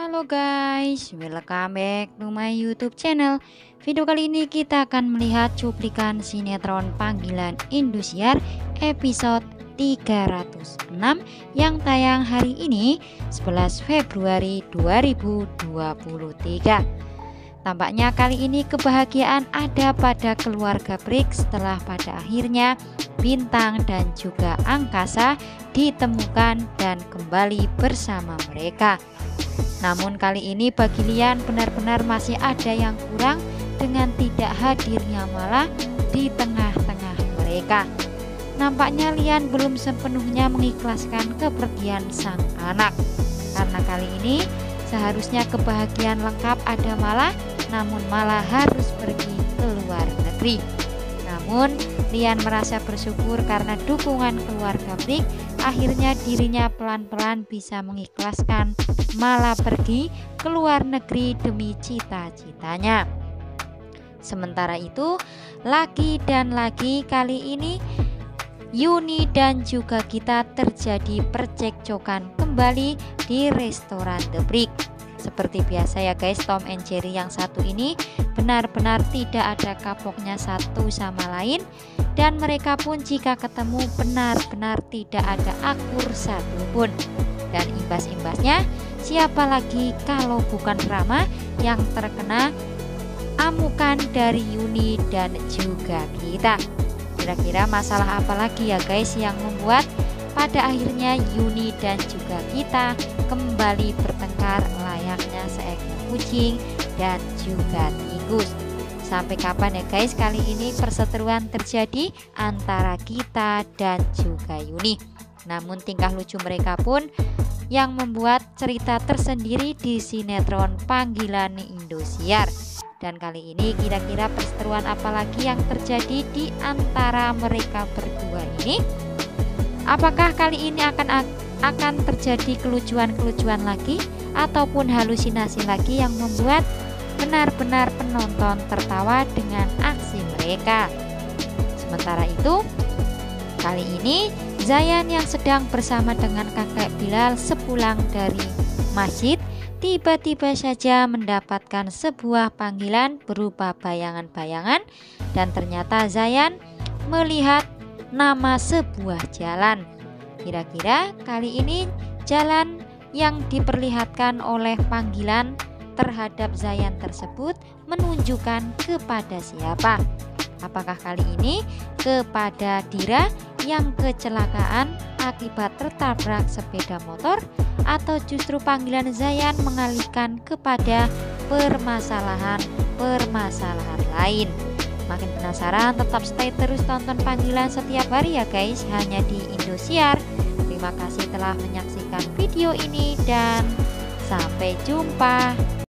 Halo guys, welcome back to my YouTube channel. Video kali ini kita akan melihat cuplikan sinetron Panggilan Indosiar episode 306 yang tayang hari ini 11 Februari 2023. Tampaknya kali ini kebahagiaan ada pada keluarga Brik setelah pada akhirnya Bintang dan juga Angkasa ditemukan dan kembali bersama mereka. Namun kali ini bagi Lian benar-benar masih ada yang kurang dengan tidak hadirnya Mala di tengah-tengah mereka. Nampaknya Lian belum sepenuhnya mengikhlaskan kepergian sang anak. Karena kali ini seharusnya kebahagiaan lengkap ada Mala, namun Mala harus pergi ke luar negeri. Namun Lian merasa bersyukur karena dukungan keluarga Brik, akhirnya dirinya pelan-pelan bisa mengikhlaskan Mala pergi ke luar negeri demi cita-citanya. Sementara itu, lagi dan lagi kali ini Yuni dan juga Gita terjadi percekcokan kembali di restoran The Brik. Seperti biasa ya guys, Tom and Jerry yang satu ini benar-benar tidak ada kapoknya satu sama lain, dan mereka pun jika ketemu benar-benar tidak ada akur satupun. Dan imbas-imbasnya siapa lagi kalau bukan Rama yang terkena amukan dari Yuni dan juga Gita. Kira-kira masalah apa lagi ya guys yang membuat pada akhirnya Yuni dan juga Gita kembali bertengkar layaknya seekor kucing dan juga tikus. Sampai kapan ya guys kali ini perseteruan terjadi antara Gita dan juga Yuni. Namun tingkah lucu mereka pun yang membuat cerita tersendiri di sinetron Panggilan Indosiar. Dan kali ini kira-kira perseteruan apalagi yang terjadi di antara mereka berdua ini? Apakah kali ini akan terjadi kelucuan-kelucuan lagi ataupun halusinasi lagi yang membuat benar-benar penonton tertawa dengan aksi mereka? Sementara itu, kali ini Zayan yang sedang bersama dengan kakek Bilal sepulang dari masjid tiba-tiba saja mendapatkan sebuah panggilan berupa bayangan-bayangan, dan ternyata Zayan melihat nama sebuah jalan. Kira-kira kali ini jalan yang diperlihatkan oleh panggilan terhadap Zayan tersebut menunjukkan kepada siapa? Apakah kali ini kepada Dira yang kecelakaan akibat tertabrak sepeda motor, atau justru panggilan Zayan mengalihkan kepada permasalahan lain? Makin penasaran? Tetap stay terus tonton Panggilan setiap hari ya guys, hanya di Indosiar. Terima kasih telah menyaksikan video ini dan sampai jumpa.